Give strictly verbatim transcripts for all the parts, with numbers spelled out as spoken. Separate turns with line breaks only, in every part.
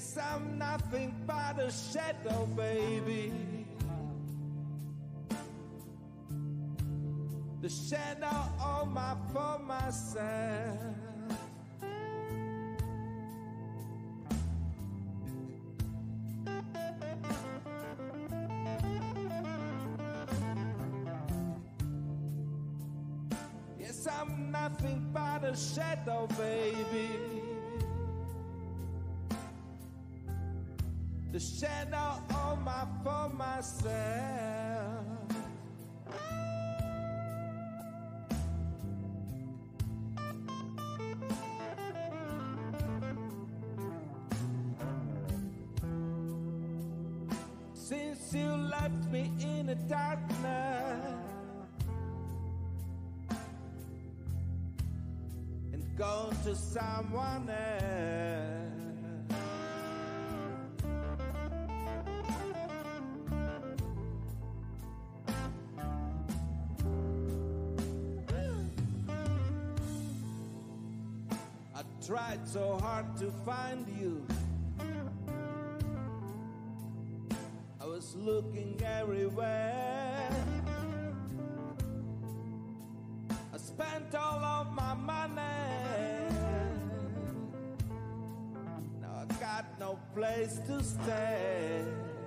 Yes, I'm nothing but a shadow, baby. The shadow of my for myself. Yes, I'm nothing but a shadow, baby. The shadow of my for myself. Since you left me in the darkness and gone to someone else, I tried so hard to find you. I was looking everywhere. I spent all of my money. Now I got no place to stay.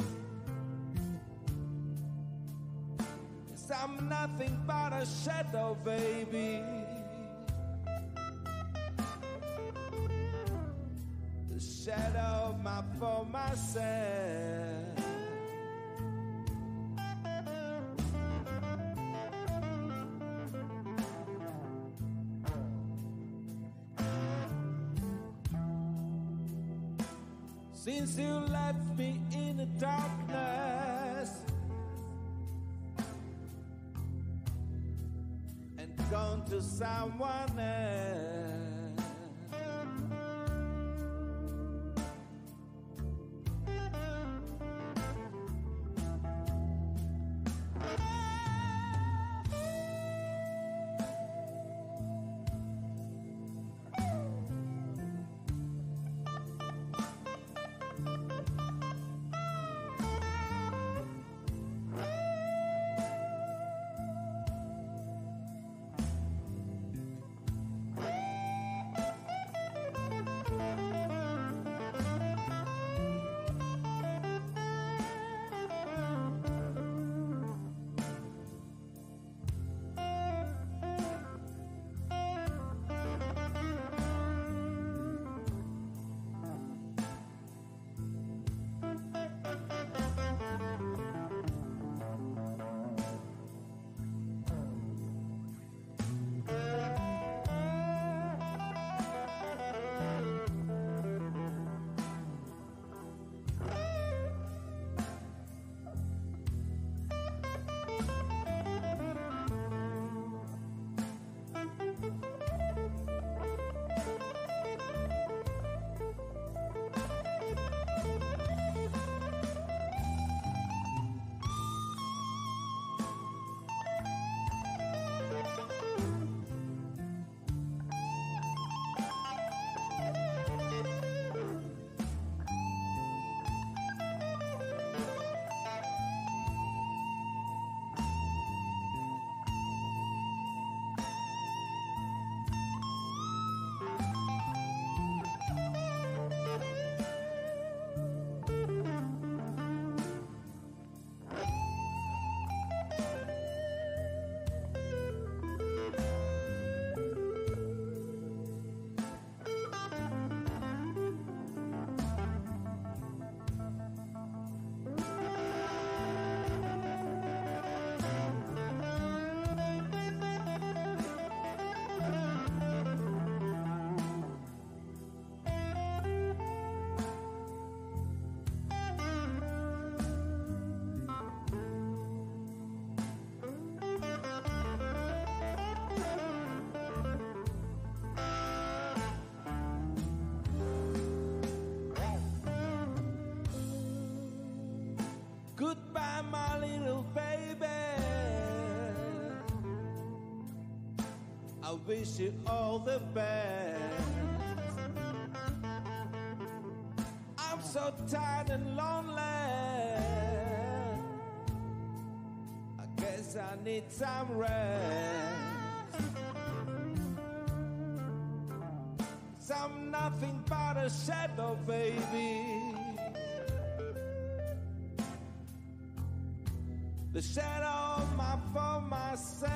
'Cause I'm nothing but a shadow, baby. The shadow of my for myself. Since you left me in the darkness and gone to someone else, goodbye, my little baby. I wish you all the best. I'm so tired and lonely. I guess I need some rest. Some nothing but a shadow, baby. The shadow of my for myself.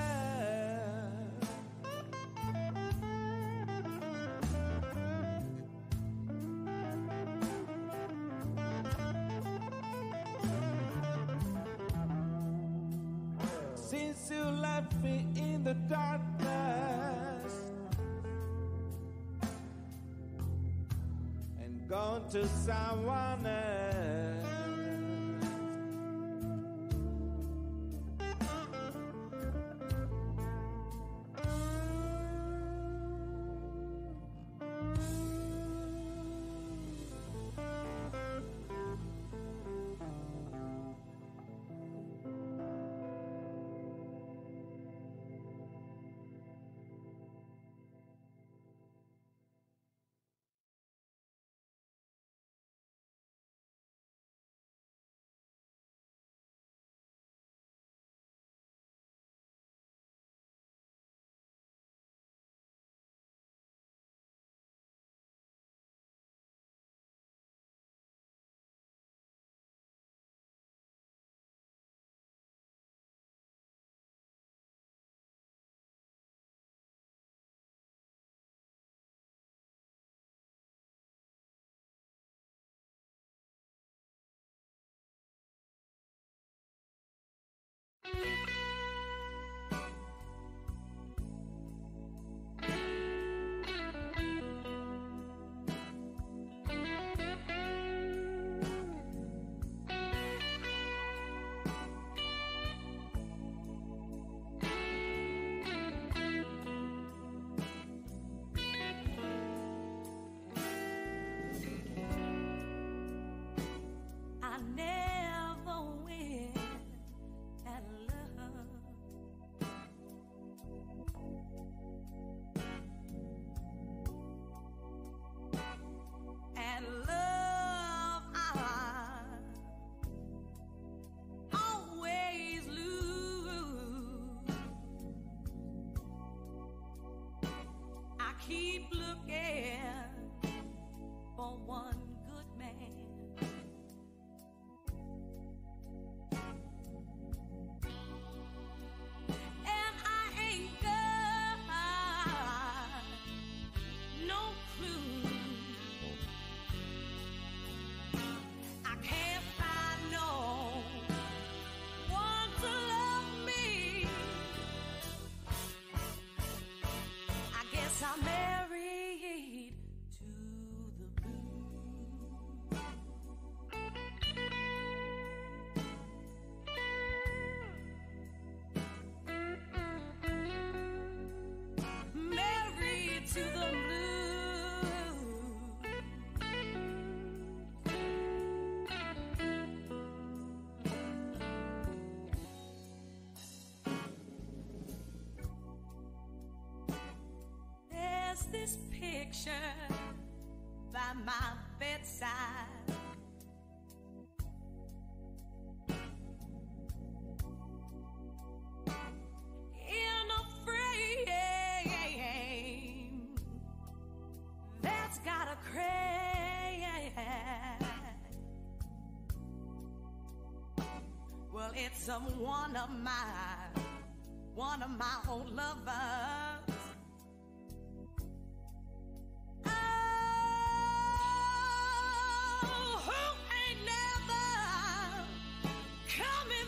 Since you left me in the darkness and gone to someone else.
I never win at love. At love, I always lose. I keep looking for one good man. And I ain't got no clue. I can't find no one to love me. I guess I'm married to the blues. Married to the blues. There's this picture by my bedside. In a frame that's got a crack. Well, it's um, one of my, one of my old lovers. Oh, who ain't never coming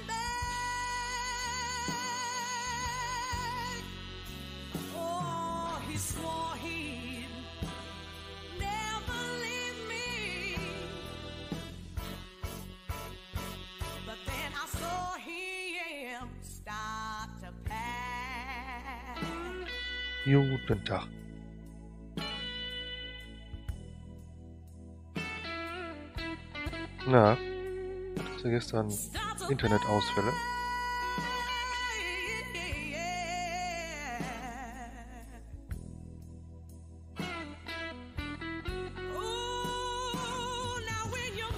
back. Oh, he swore he'd never leave me. But then I saw him start to pack.
Guten Tag. Na, hast du gestern Internetausfälle?
Ooh, now when you're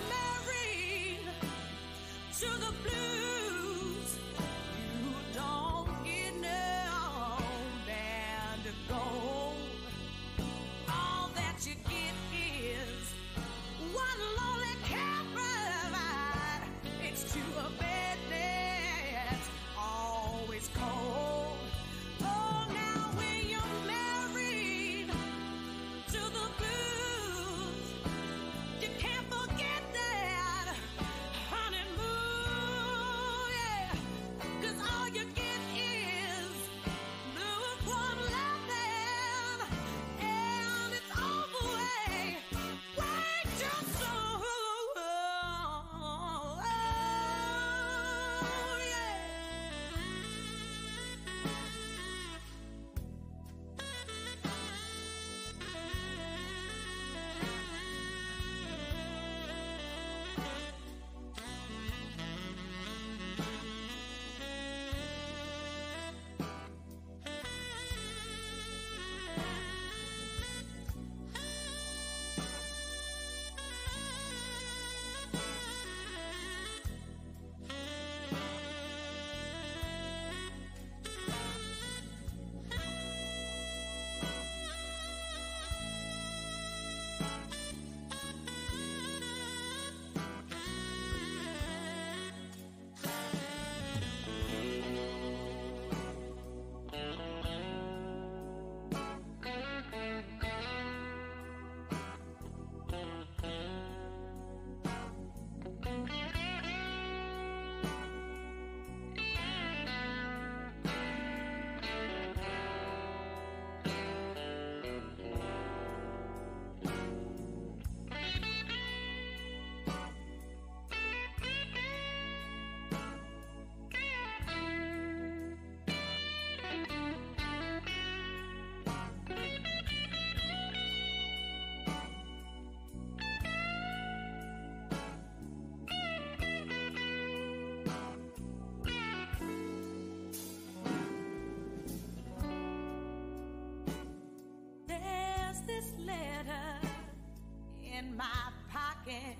this letter in my pocket.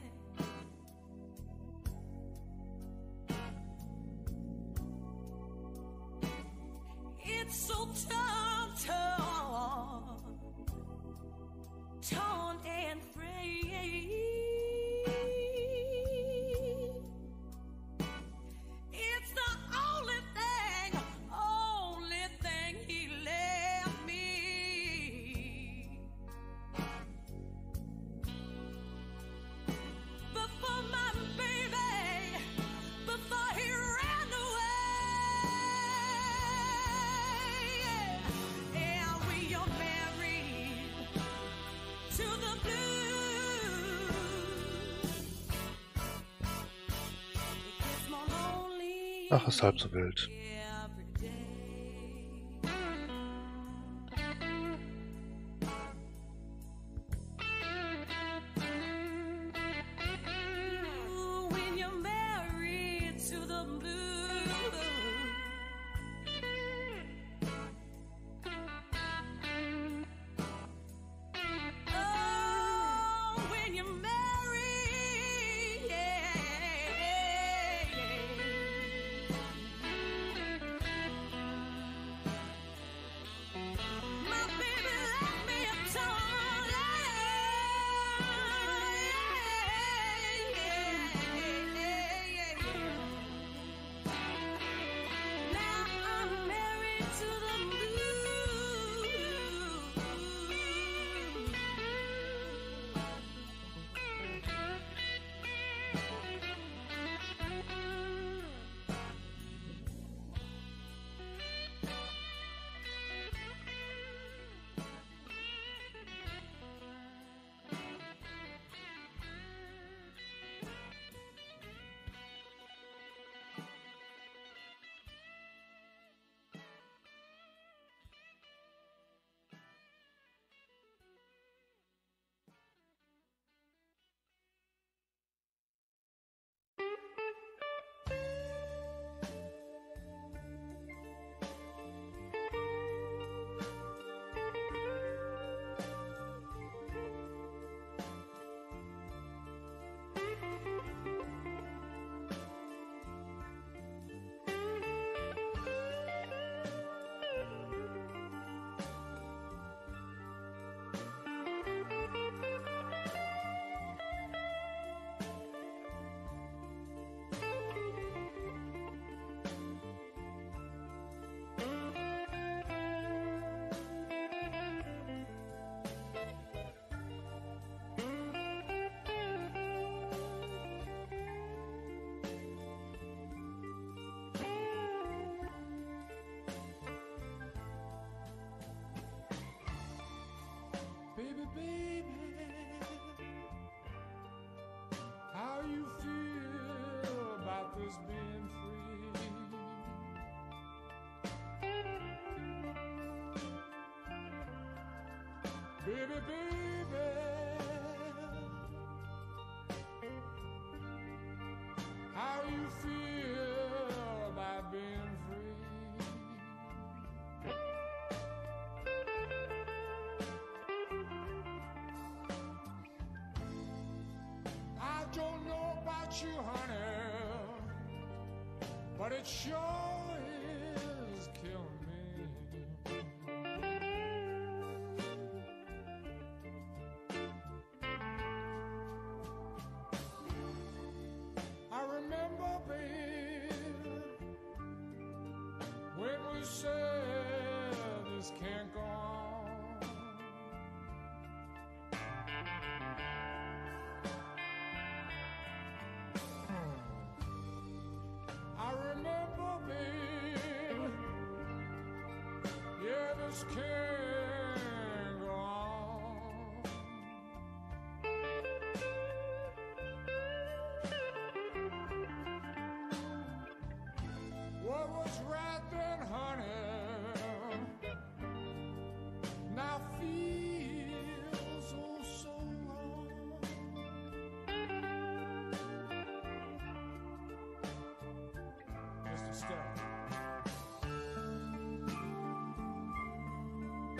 It's so torn, torn, torn and frayed. It's the only thing, only thing he left me. Before my baby, before he ran away. Yeah, we are married to the blues. It gets more lonely
Ach, ist halb so wild.
every day. Ooh, when you're married to the blues. Oh, when you're married, yeah, my baby left me a torn, now I'm married to the blues.
Baby, baby, how you feel about this being free? Baby, baby, how you feel about being free? I don't know about you, honey, but it sure is killing me. I remember, babe, when we said this can't go on. I remember, babe, yeah, this can't go on. What was right then, honey, now feels oh so wrong. Mister Stone.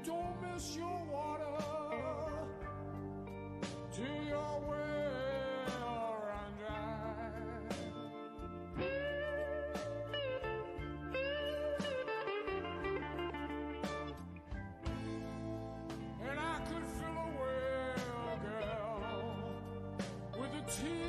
don't miss your water till your well run dry. And I could fill a well, girl, with a tear